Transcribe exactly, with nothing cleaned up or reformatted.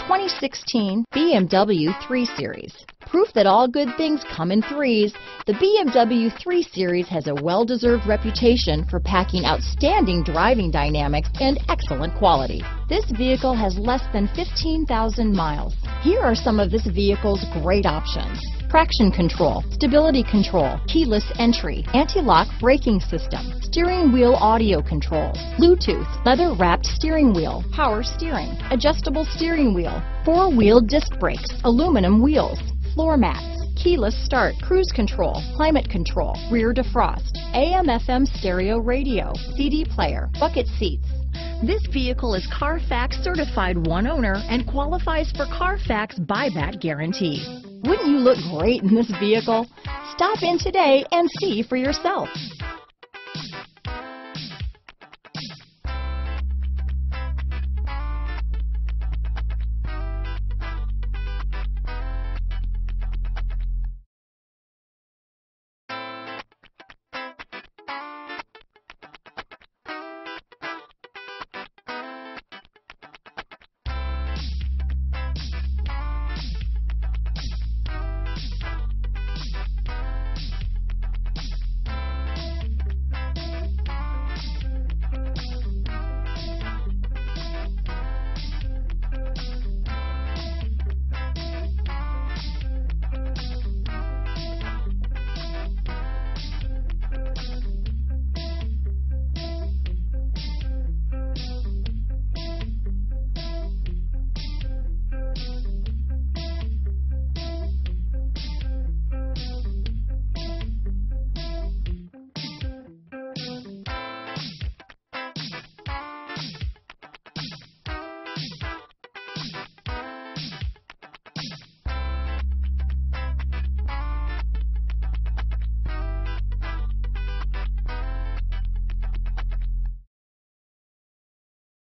twenty sixteen B M W three series. Proof that all good things come in threes, the B M W three series has a well-deserved reputation for packing outstanding driving dynamics and excellent quality. This vehicle has less than fifteen thousand miles. Here are some of this vehicle's great options: traction control, stability control, keyless entry, anti-lock braking system, steering wheel audio controls, Bluetooth, leather-wrapped steering wheel, power steering, adjustable steering wheel, four-wheel disc brakes, aluminum wheels, floor mats, keyless start, cruise control, climate control, rear defrost, A M F M stereo radio, C D player, bucket seats. This vehicle is Carfax certified one owner and qualifies for Carfax buyback guarantee. Wouldn't you look great in this vehicle? Stop in today and see for yourself.